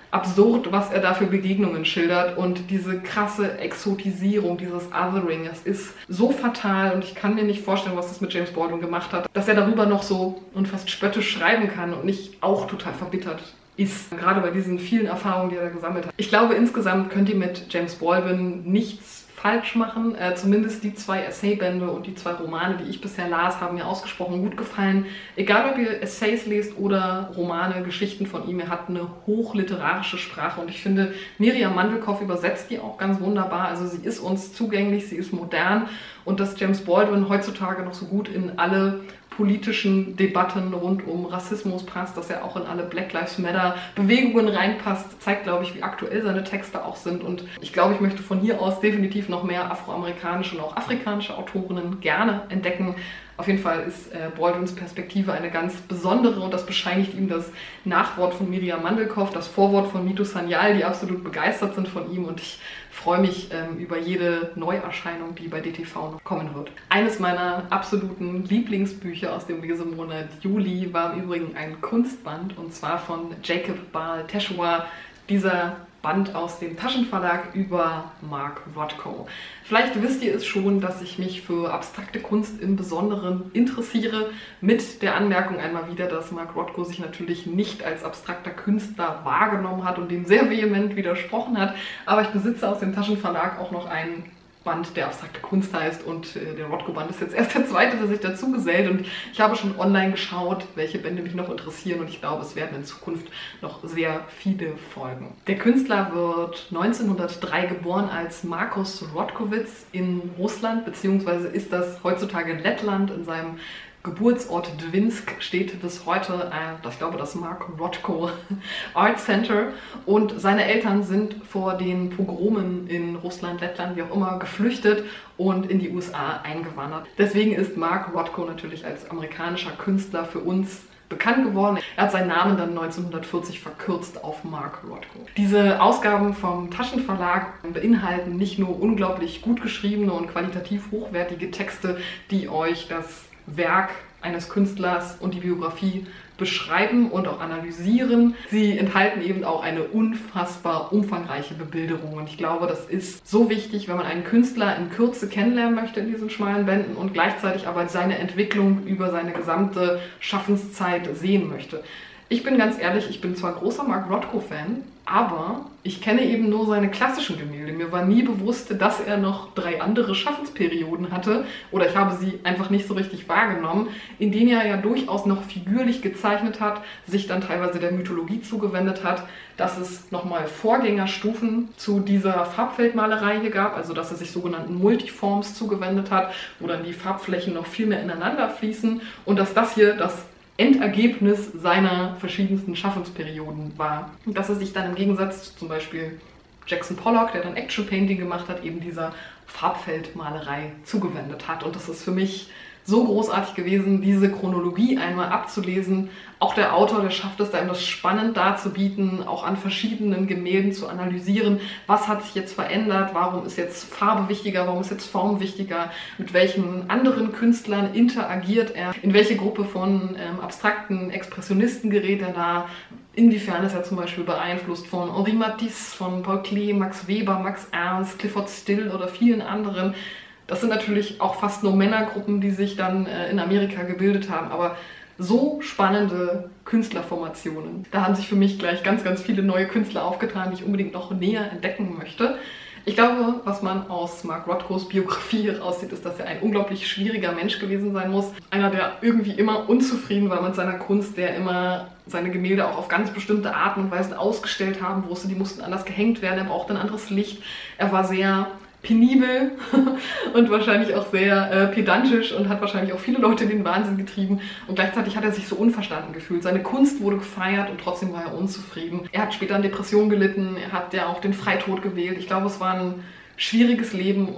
absurd, was er da für Begegnungen schildert und diese krasse Exotisierung, dieses Othering, das ist so fatal und ich kann mir nicht vorstellen, was das mit James Baldwin gemacht hat, dass er darüber noch so und fast spöttisch schreiben kann und nicht auch total verbittert ist, gerade bei diesen vielen Erfahrungen, die er da gesammelt hat. Ich glaube, insgesamt könnt ihr mit James Baldwin nichts falsch machen. Zumindest die 2 Essaybände und die 2 Romane, die ich bisher las, haben mir ausgesprochen gut gefallen. Egal, ob ihr Essays lest oder Romane, Geschichten von ihm, er hat eine hochliterarische Sprache und ich finde, Miriam Mandelkoff übersetzt die auch ganz wunderbar. Also sie ist uns zugänglich, sie ist modern und dass James Baldwin heutzutage noch so gut in alle politischen Debatten rund um Rassismus passt, dass er auch in alle Black Lives Matter Bewegungen reinpasst, zeigt, glaube ich, wie aktuell seine Texte auch sind. Und ich glaube, ich möchte von hier aus definitiv noch mehr afroamerikanische und auch afrikanische Autorinnen gerne entdecken. Auf jeden Fall ist Baldwins Perspektive eine ganz besondere und das bescheinigt ihm das Nachwort von Miriam Mandelkoff, das Vorwort von Mito Sanyal, die absolut begeistert sind von ihm und ich freue mich über jede Neuerscheinung, die bei DTV noch kommen wird. Eines meiner absoluten Lieblingsbücher aus dem Lesemonat Juli war im Übrigen ein Kunstband und zwar von Jacob Baal Teshwa, dieser Band aus dem Taschenverlag über Mark Rothko. Vielleicht wisst ihr es schon, dass ich mich für abstrakte Kunst im Besonderen interessiere, mit der Anmerkung einmal wieder, dass Mark Rothko sich natürlich nicht als abstrakter Künstler wahrgenommen hat und dem sehr vehement widersprochen hat, aber ich besitze aus dem Taschenverlag auch noch einen Band, der abstrakte Kunst heißt und der Rothko-Band ist jetzt erst der zweite, der sich dazu gesellt und ich habe schon online geschaut, welche Bände mich noch interessieren und ich glaube, es werden in Zukunft noch sehr viele folgen. Der Künstler wird 1903 geboren als Markus Rodkowitz in Russland, beziehungsweise ist das heutzutage Lettland. In seinem Geburtsort Dwinsk steht bis heute, ich glaube, das Mark Rothko Art Center und seine Eltern sind vor den Pogromen in Russland, Lettland, wie auch immer, geflüchtet und in die USA eingewandert. Deswegen ist Mark Rothko natürlich als amerikanischer Künstler für uns bekannt geworden. Er hat seinen Namen dann 1940 verkürzt auf Mark Rothko. Diese Ausgaben vom Taschenverlag beinhalten nicht nur unglaublich gut geschriebene und qualitativ hochwertige Texte, die euch das Werk eines Künstlers und die Biografie beschreiben und auch analysieren. Sie enthalten eben auch eine unfassbar umfangreiche Bebilderung und ich glaube, das ist so wichtig, wenn man einen Künstler in Kürze kennenlernen möchte in diesen schmalen Bänden und gleichzeitig aber seine Entwicklung über seine gesamte Schaffenszeit sehen möchte. Ich bin ganz ehrlich, ich bin zwar großer Mark Rothko-Fan, aber ich kenne eben nur seine klassischen Gemälde. Mir war nie bewusst, dass er noch 3 andere Schaffensperioden hatte oder ich habe sie einfach nicht so richtig wahrgenommen, in denen er ja durchaus noch figürlich gezeichnet hat, sich dann teilweise der Mythologie zugewendet hat, dass es nochmal Vorgängerstufen zu dieser Farbfeldmalerei hier gab, also dass er sich sogenannten Multiforms zugewendet hat, wo dann die Farbflächen noch viel mehr ineinander fließen und dass das hier das Endergebnis seiner verschiedensten Schaffensperioden war. Und dass er sich dann im Gegensatz zu zum Beispiel Jackson Pollock, der dann Action Painting gemacht hat, eben dieser Farbfeldmalerei zugewendet hat. Und das ist für mich so großartig gewesen, diese Chronologie einmal abzulesen. Auch der Autor, der schafft es, da eben das spannend darzubieten, auch an verschiedenen Gemälden zu analysieren, was hat sich jetzt verändert, warum ist jetzt Farbe wichtiger, warum ist jetzt Form wichtiger, mit welchen anderen Künstlern interagiert er, in welche Gruppe von abstrakten Expressionisten gerät er da, inwiefern ist er zum Beispiel beeinflusst von Henri Matisse, von Paul Klee, Max Weber, Max Ernst, Clifford Still oder vielen anderen. Das sind natürlich auch fast nur Männergruppen, die sich dann in Amerika gebildet haben, aber so spannende Künstlerformationen. Da haben sich für mich gleich ganz, ganz viele neue Künstler aufgetan, die ich unbedingt noch näher entdecken möchte. Ich glaube, was man aus Mark Rothkos Biografie heraussieht, ist, dass er ein unglaublich schwieriger Mensch gewesen sein muss. Einer, der irgendwie immer unzufrieden war mit seiner Kunst, der immer seine Gemälde auch auf ganz bestimmte Arten und Weisen ausgestellt haben wusste, die mussten anders gehängt werden, er brauchte ein anderes Licht. Er war sehr penibel und wahrscheinlich auch sehr pedantisch und hat wahrscheinlich auch viele Leute in den Wahnsinn getrieben und gleichzeitig hat er sich so unverstanden gefühlt. Seine Kunst wurde gefeiert und trotzdem war er unzufrieden. Er hat später an Depressionen gelitten, er hat ja auch den Freitod gewählt. Ich glaube, es war ein schwieriges Leben und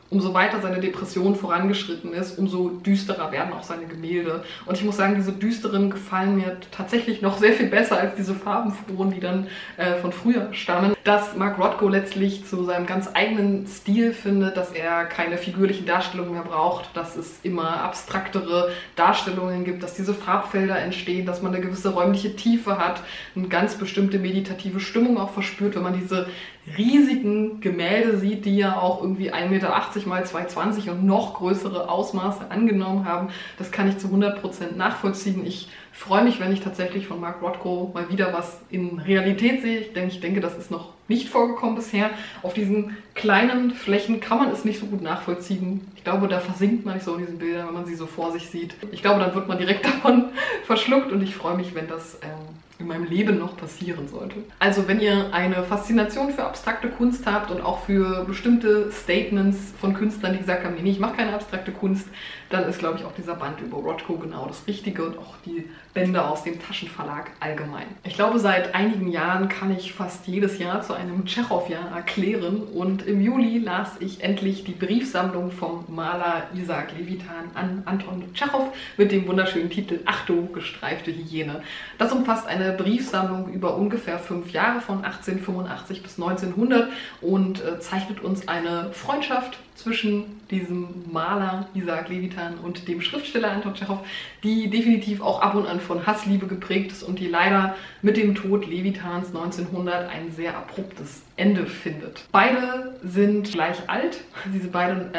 umso weiter seine Depression vorangeschritten ist, umso düsterer werden auch seine Gemälde. Und ich muss sagen, diese düsteren gefallen mir tatsächlich noch sehr viel besser als diese farbenfrohen, die dann von früher stammen. Dass Mark Rothko letztlich zu seinem ganz eigenen Stil findet, dass er keine figürlichen Darstellungen mehr braucht, dass es immer abstraktere Darstellungen gibt, dass diese Farbfelder entstehen, dass man eine gewisse räumliche Tiefe hat, eine ganz bestimmte meditative Stimmung auch verspürt, wenn man diese riesigen Gemälde sieht, die ja auch irgendwie 1,80 Meter mal 2,20 und noch größere Ausmaße angenommen haben. Das kann ich zu 100% nachvollziehen. Ich freue mich, wenn ich tatsächlich von Mark Rothko mal wieder was in Realität sehe. Ich denke, das ist noch nicht vorgekommen bisher. Auf diesen kleinen Flächen kann man es nicht so gut nachvollziehen. Ich glaube, da versinkt man nicht so in diesen Bildern, wenn man sie so vor sich sieht. Ich glaube, dann wird man direkt davon verschluckt und ich freue mich, wenn das in meinem Leben noch passieren sollte. Also wenn ihr eine Faszination für abstrakte Kunst habt und auch für bestimmte Statements von Künstlern, die gesagt haben, nee, ich mache keine abstrakte Kunst, dann ist, glaube ich, auch dieser Band über Rothko genau das Richtige und auch die Bände aus dem Taschenverlag allgemein. Ich glaube, seit einigen Jahren kann ich fast jedes Jahr zu einem Tschechow-Jahr erklären und im Juli las ich endlich die Briefsammlung vom Maler Isaac Levitan an Anton Tschechow mit dem wunderschönen Titel Achtung, gestreifte Hyäne. Das umfasst eine Briefsammlung über ungefähr 5 Jahre von 1885 bis 1900 und zeichnet uns eine Freundschaft zwischen diesem Maler Isaac Levitan und dem Schriftsteller Anton Tschechow, die definitiv auch ab und an von Hassliebe geprägt ist und die leider mit dem Tod Levitans 1900 ein sehr abruptes Ende findet. Beide sind gleich alt, sie sind beide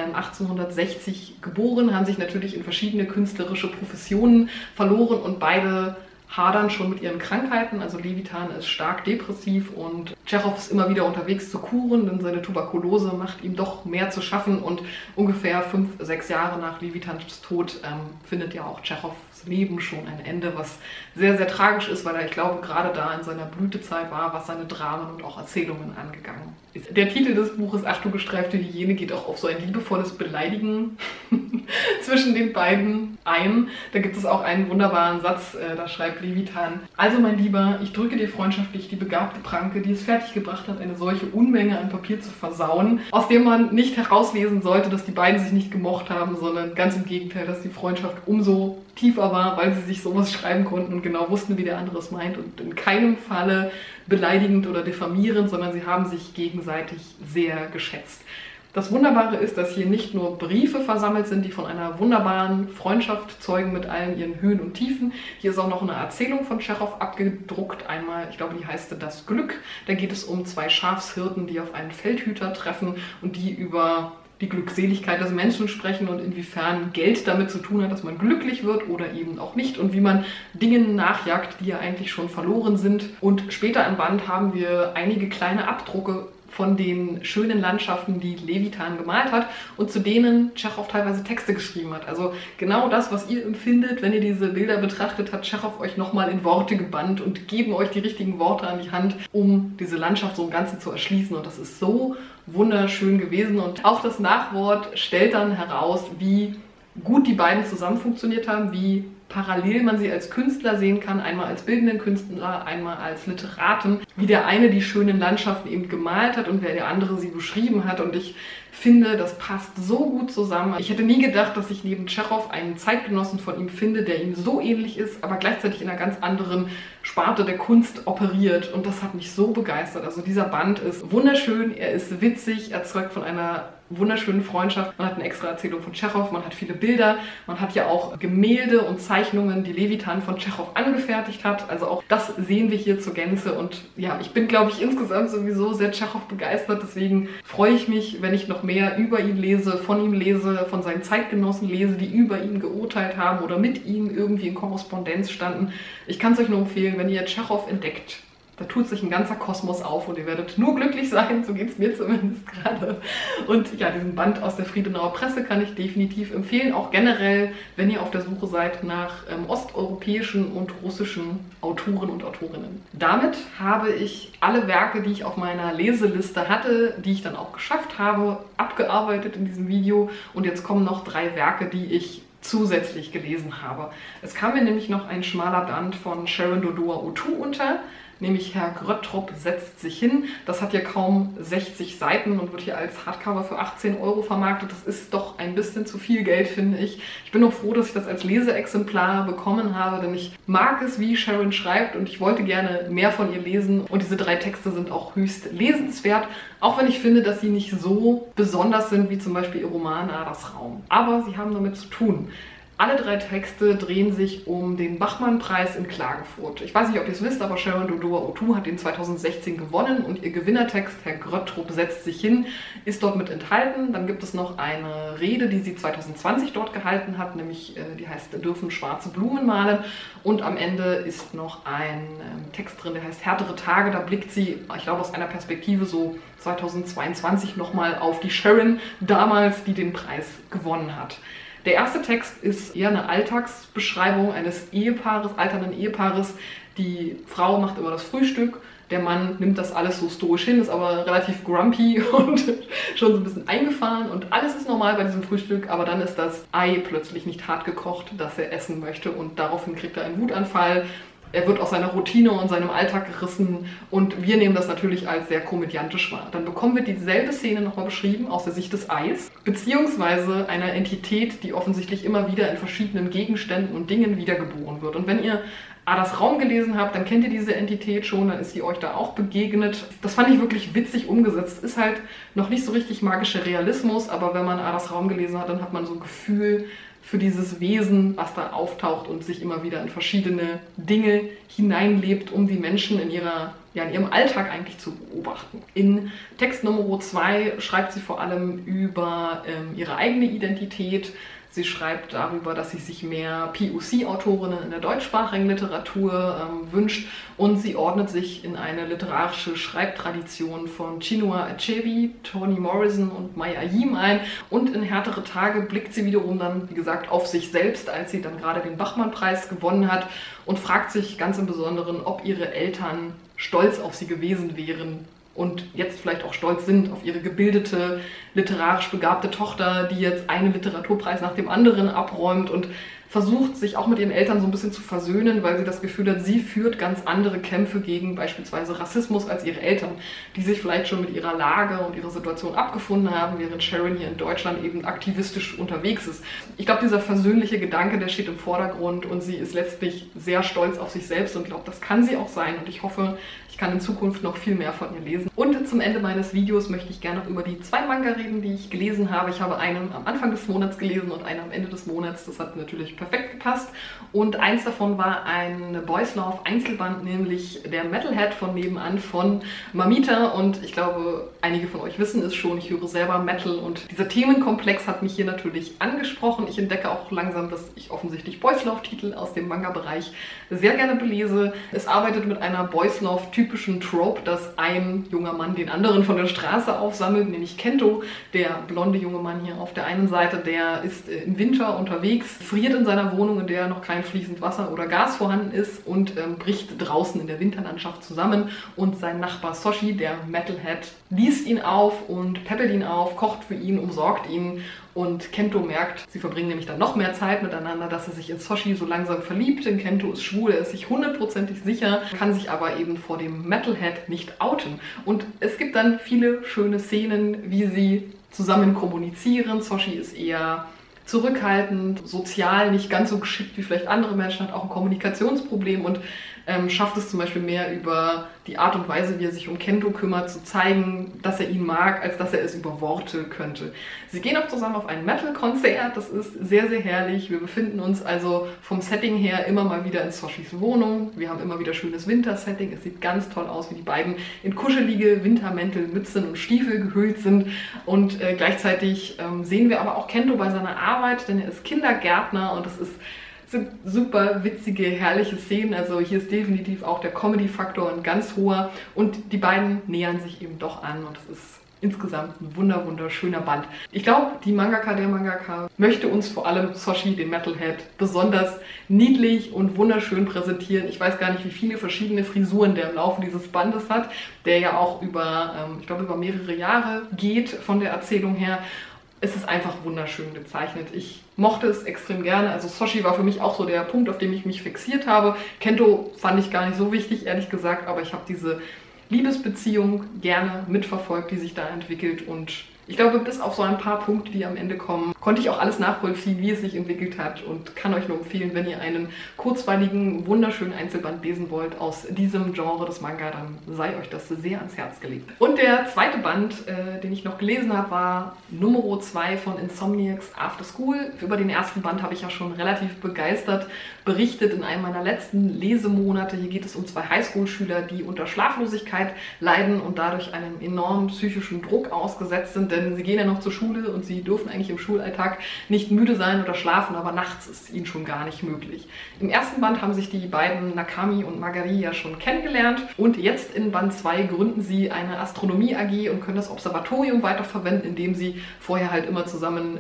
1860 geboren, haben sich natürlich in verschiedene künstlerische Professionen verloren und beide hadern schon mit ihren Krankheiten. Also Levitan ist stark depressiv und Tschechow ist immer wieder unterwegs zu kuren, denn seine Tuberkulose macht ihm doch mehr zu schaffen und ungefähr 5, 6 Jahre nach Levitans Tod findet ja auch Tschechows Leben schon ein Ende, was sehr, sehr tragisch ist, weil er, ich glaube, gerade da in seiner Blütezeit war, was seine Dramen und auch Erzählungen angegangen ist. Der Titel des Buches Achtung, gestreifte Hyäne geht auch auf so ein liebevolles Beleidigen zwischen den beiden ein. Da gibt es auch einen wunderbaren Satz, da schreibt Levitan: Also mein Lieber, ich drücke dir freundschaftlich die begabte Pranke, die es fertiggebracht hat, eine solche Unmenge an Papier zu versauen, aus dem man nicht herauslesen sollte, dass die beiden sich nicht gemocht haben, sondern ganz im Gegenteil, dass die Freundschaft umso tiefer war, weil sie sich sowas schreiben konnten und genau wussten, wie der andere es meint und in keinem Falle beleidigend oder diffamierend, sondern sie haben sich gegenseitig sehr geschätzt. Das Wunderbare ist, dass hier nicht nur Briefe versammelt sind, die von einer wunderbaren Freundschaft zeugen mit allen ihren Höhen und Tiefen. Hier ist auch noch eine Erzählung von Tschechow abgedruckt. Einmal, ich glaube, die heißt Das Glück. Da geht es um 2 Schafshirten, die auf einen Feldhüter treffen und die über die Glückseligkeit des Menschen sprechen und inwiefern Geld damit zu tun hat, dass man glücklich wird oder eben auch nicht und wie man Dingen nachjagt, die ja eigentlich schon verloren sind. Und später im Band haben wir einige kleine Abdrucke von den schönen Landschaften, die Levitan gemalt hat und zu denen Tschechow teilweise Texte geschrieben hat. Also genau das, was ihr empfindet, wenn ihr diese Bilder betrachtet, hat Tschechow euch nochmal in Worte gebannt und geben euch die richtigen Worte an die Hand, um diese Landschaft so im Ganzen zu erschließen. Und das ist so wunderschön gewesen. Und auch das Nachwort stellt dann heraus, wie gut die beiden zusammen funktioniert haben, wie parallel man sie als Künstler sehen kann, einmal als bildenden Künstler, einmal als Literaten, wie der eine die schönen Landschaften eben gemalt hat und wer der andere sie beschrieben hat. Und ich finde, das passt so gut zusammen. Ich hätte nie gedacht, dass ich neben Tschechow einen Zeitgenossen von ihm finde, der ihm so ähnlich ist, aber gleichzeitig in einer ganz anderen Sparte der Kunst operiert. Und das hat mich so begeistert. Also dieser Band ist wunderschön, er ist witzig, er zeugt von einer wunderschönen Freundschaft. Man hat eine extra Erzählung von Tschechow, man hat viele Bilder, man hat ja auch Gemälde und Zeichnungen, die Levitan von Tschechow angefertigt hat. Also auch das sehen wir hier zur Gänze. Und ja, ich bin, glaube ich, insgesamt sowieso sehr Tschechow begeistert. Deswegen freue ich mich, wenn ich noch mehr über ihn lese, von seinen Zeitgenossen lese, die über ihn geurteilt haben oder mit ihm irgendwie in Korrespondenz standen. Ich kann es euch nur empfehlen, wenn ihr Tschechow entdeckt, da tut sich ein ganzer Kosmos auf und ihr werdet nur glücklich sein, so geht es mir zumindest gerade. Und ja, diesen Band aus der Friedenauer Presse kann ich definitiv empfehlen, auch generell, wenn ihr auf der Suche seid nach osteuropäischen und russischen Autoren und Autorinnen. Damit habe ich alle Werke, die ich auf meiner Leseliste hatte, die ich dann auch geschafft habe, abgearbeitet in diesem Video. Und jetzt kommen noch 3 Werke, die ich zusätzlich gelesen habe. Es kam mir nämlich noch ein schmaler Band von Sharon Dodoa Otoo unter. nämlich Herr Gröttrop setzt sich hin. Das hat ja kaum 60 Seiten und wird hier als Hardcover für 18 € vermarktet. Das ist doch ein bisschen zu viel Geld, finde ich. Ich bin auch froh, dass ich das als Leseexemplar bekommen habe, denn ich mag es, wie Sharon schreibt und ich wollte gerne mehr von ihr lesen. Und diese 3 Texte sind auch höchst lesenswert, auch wenn ich finde, dass sie nicht so besonders sind wie zum Beispiel ihr Roman Adas Raum. Aber sie haben damit zu tun. Alle 3 Texte drehen sich um den Bachmann-Preis in Klagenfurt. Ich weiß nicht, ob ihr es wisst, aber Sharon Dodua-Otoo hat den 2016 gewonnen und ihr Gewinnertext, Herr Gröttrop setzt sich hin, ist dort mit enthalten. Dann gibt es noch eine Rede, die sie 2020 dort gehalten hat, nämlich die heißt Dürfen schwarze Blumen malen. Und am Ende ist noch ein Text drin, der heißt Härtere Tage. Da blickt sie, ich glaube aus einer Perspektive so 2022 nochmal auf die Sharon damals, die den Preis gewonnen hat. Der erste Text ist eher eine Alltagsbeschreibung eines Ehepaares, alternden Ehepaares. Die Frau macht immer das Frühstück, der Mann nimmt das alles so stoisch hin, ist aber relativ grumpy und schon so ein bisschen eingefahren und alles ist normal bei diesem Frühstück, aber dann ist das Ei plötzlich nicht hart gekocht, das er essen möchte und daraufhin kriegt er einen Wutanfall. Er wird aus seiner Routine und seinem Alltag gerissen und wir nehmen das natürlich als sehr komödiantisch wahr. Dann bekommen wir dieselbe Szene nochmal beschrieben aus der Sicht des Eis, beziehungsweise einer Entität, die offensichtlich immer wieder in verschiedenen Gegenständen und Dingen wiedergeboren wird. Und wenn ihr Adas Raum gelesen habt, dann kennt ihr diese Entität schon, dann ist sie euch da auch begegnet. Das fand ich wirklich witzig umgesetzt. Ist halt noch nicht so richtig magischer Realismus, aber wenn man Adas Raum gelesen hat, dann hat man so ein Gefühl für dieses Wesen, was da auftaucht und sich immer wieder in verschiedene Dinge hineinlebt, um die Menschen in ihrem Alltag eigentlich zu beobachten. In Text Nummer 2 schreibt sie vor allem über ihre eigene Identität. Sie schreibt darüber, dass sie sich mehr POC-Autorinnen in der deutschsprachigen Literatur wünscht und sie ordnet sich in eine literarische Schreibtradition von Chinua Achebe, Toni Morrison und Maya Yim ein. Und in Härtere Tage blickt sie wiederum dann, wie gesagt, auf sich selbst, als sie dann gerade den Bachmann-Preis gewonnen hat und fragt sich ganz im Besonderen, ob ihre Eltern stolz auf sie gewesen wären und jetzt vielleicht auch stolz sind auf ihre gebildete, literarisch begabte Tochter, die jetzt einen Literaturpreis nach dem anderen abräumt und versucht, sich auch mit ihren Eltern so ein bisschen zu versöhnen, weil sie das Gefühl hat, sie führt ganz andere Kämpfe gegen beispielsweise Rassismus als ihre Eltern, die sich vielleicht schon mit ihrer Lage und ihrer Situation abgefunden haben, während Sharon hier in Deutschland eben aktivistisch unterwegs ist. Ich glaube, dieser versöhnliche Gedanke, der steht im Vordergrund und sie ist letztlich sehr stolz auf sich selbst und glaubt, das kann sie auch sein und ich hoffe, ich kann in Zukunft noch viel mehr von ihr lesen. Und zum Ende meines Videos möchte ich gerne noch über die 2 Manga reden, die ich gelesen habe. Ich habe einen am Anfang des Monats gelesen und einen am Ende des Monats. Das hat natürlich perfekt gepasst. Und eins davon war ein Boys Love Einzelband, nämlich der Metalhead von nebenan von Mamita. Und ich glaube, einige von euch wissen es schon, ich höre selber Metal und dieser Themenkomplex hat mich hier natürlich angesprochen. Ich entdecke auch langsam, dass ich offensichtlich Boys Love Titel aus dem Manga-Bereich sehr gerne belese. Es arbeitet mit einer Boys Love typischen Trope, dass ein junger Mann den anderen von der Straße aufsammelt, nämlich Kento, der blonde junge Mann hier auf der einen Seite, der ist im Winter unterwegs, friert in seiner Wohnung, in der noch kein fließend Wasser oder Gas vorhanden ist und bricht draußen in der Winterlandschaft zusammen und sein Nachbar Soshi, der Metalhead, liest ihn auf und peppelt ihn auf, kocht für ihn, umsorgt ihn und Kento merkt, sie verbringen nämlich dann noch mehr Zeit miteinander, dass er sich in Soshi so langsam verliebt, denn Kento ist schwul, er ist sich 100%ig sicher, kann sich aber eben vor dem Metalhead nicht outen. Und es gibt dann viele schöne Szenen, wie sie zusammen kommunizieren. Soshi ist eher zurückhaltend, sozial nicht ganz so geschickt wie vielleicht andere Menschen, hat auch ein Kommunikationsproblem und schafft es zum Beispiel mehr über die Art und Weise, wie er sich um Kento kümmert, zu zeigen, dass er ihn mag, als dass er es über Worte könnte. Sie gehen auch zusammen auf ein Metal-Konzert, das ist sehr, sehr herrlich. Wir befinden uns also vom Setting her immer mal wieder in Soshis Wohnung. Wir haben immer wieder schönes Wintersetting. Es sieht ganz toll aus, wie die beiden in kuschelige Wintermäntel, Mützen und Stiefel gehüllt sind. Und gleichzeitig sehen wir aber auch Kento bei seiner Arbeit, denn er ist Kindergärtner und es sind super witzige, herrliche Szenen. Also hier ist definitiv auch der Comedy-Faktor ein ganz hoher und die beiden nähern sich eben doch an und es ist insgesamt ein wunderschöner Band. Ich glaube, der Mangaka möchte uns vor allem Soshi, den Metalhead, besonders niedlich und wunderschön präsentieren. Ich weiß gar nicht, wie viele verschiedene Frisuren der im Laufe dieses Bandes hat, der ja auch über mehrere Jahre geht von der Erzählung her. es ist einfach wunderschön gezeichnet. Ich mochte es extrem gerne. Also Soshi war für mich auch so der Punkt, auf dem ich mich fixiert habe. Kento fand ich gar nicht so wichtig, ehrlich gesagt, aber ich habe diese Liebesbeziehung gerne mitverfolgt, die sich da entwickelt, und ich glaube, bis auf so ein paar Punkte, die am Ende kommen, konnte ich auch alles nachvollziehen, wie es sich entwickelt hat, und kann euch nur empfehlen, wenn ihr einen kurzweiligen, wunderschönen Einzelband lesen wollt aus diesem Genre des Manga, dann sei euch das sehr ans Herz gelegt. Und der zweite Band, den ich noch gelesen habe, war Nummer 2 von Insomniacs After School. Über den ersten Band habe ich ja schon relativ begeistert berichtet in einem meiner letzten Lesemonate. Hier geht es um 2 Highschool-Schüler, die unter Schlaflosigkeit leiden und dadurch einem enormen psychischen Druck ausgesetzt sind, denn sie gehen ja noch zur Schule und sie dürfen eigentlich im Schulalltag nicht müde sein oder schlafen, aber nachts ist es ihnen schon gar nicht möglich. Im ersten Band haben sich die beiden Nakami und Magari ja schon kennengelernt, und jetzt in Band 2 gründen sie eine Astronomie-AG und können das Observatorium weiterverwenden, in dem sie vorher halt immer zusammen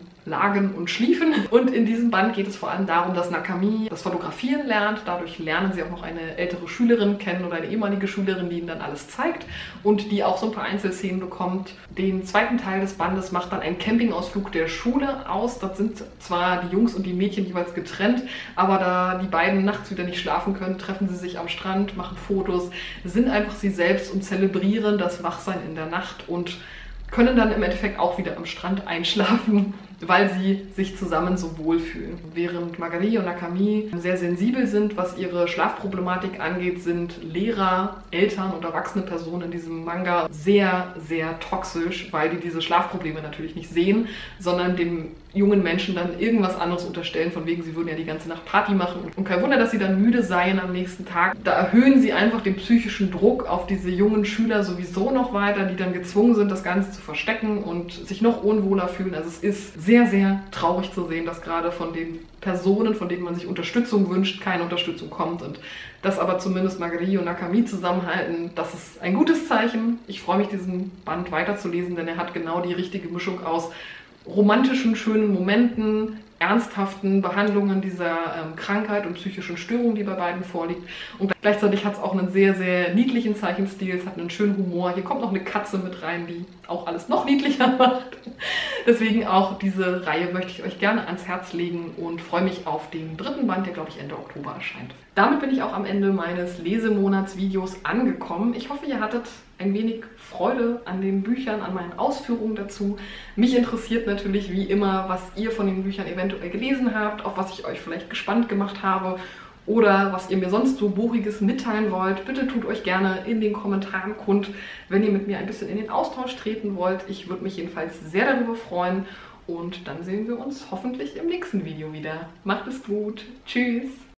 lagen und schliefen. Und in diesem Band geht es vor allem darum, dass Nakami das Fotografieren lernt. Dadurch lernen sie auch noch eine ältere Schülerin kennen oder eine ehemalige Schülerin, die ihnen dann alles zeigt und die auch so ein paar Einzelszenen bekommt. Den zweiten Teil des Bandes macht dann ein Campingausflug der Schule aus. Dort sind zwar die Jungs und die Mädchen jeweils getrennt, aber da die beiden nachts wieder nicht schlafen können, treffen sie sich am Strand, machen Fotos, sind einfach sie selbst und zelebrieren das Wachsein in der Nacht und können dann im Endeffekt auch wieder am Strand einschlafen, weil sie sich zusammen so wohlfühlen. Während Magari und Nakami sehr sensibel sind, was ihre Schlafproblematik angeht, sind Lehrer, Eltern und erwachsene Personen in diesem Manga sehr, sehr toxisch, weil die diese Schlafprobleme natürlich nicht sehen, sondern den jungen Menschen dann irgendwas anderes unterstellen, von wegen, sie würden ja die ganze Nacht Party machen. Und kein Wunder, dass sie dann müde seien am nächsten Tag. Da erhöhen sie einfach den psychischen Druck auf diese jungen Schüler sowieso noch weiter, die dann gezwungen sind, das Ganze zu verstecken und sich noch unwohler fühlen. Also es ist sehr, sehr traurig zu sehen, dass gerade von den Personen, von denen man sich Unterstützung wünscht, keine Unterstützung kommt. Und dass aber zumindest Magari und Nakami zusammenhalten, das ist ein gutes Zeichen. Ich freue mich, diesen Band weiterzulesen, denn er hat genau die richtige Mischung aus romantischen, schönen Momenten, ernsthaften Behandlungen dieser Krankheit und psychischen Störung, die bei beiden vorliegt. Und gleichzeitig hat es auch einen sehr, sehr niedlichen Zeichenstil, es hat einen schönen Humor. Hier kommt noch eine Katze mit rein, die auch alles noch niedlicher macht. Deswegen auch diese Reihe möchte ich euch gerne ans Herz legen und freue mich auf den dritten Band, der, glaube ich, Ende Oktober erscheint. Damit bin ich auch am Ende meines Lesemonatsvideos angekommen. Ich hoffe, ihr hattet ein wenig Freude an den Büchern, an meinen Ausführungen dazu. Mich interessiert natürlich wie immer, was ihr von den Büchern eventuell gelesen habt, auf was ich euch vielleicht gespannt gemacht habe oder was ihr mir sonst so Buchiges mitteilen wollt. Bitte tut euch gerne in den Kommentaren kund, wenn ihr mit mir ein bisschen in den Austausch treten wollt. Ich würde mich jedenfalls sehr darüber freuen und dann sehen wir uns hoffentlich im nächsten Video wieder. Macht es gut. Tschüss!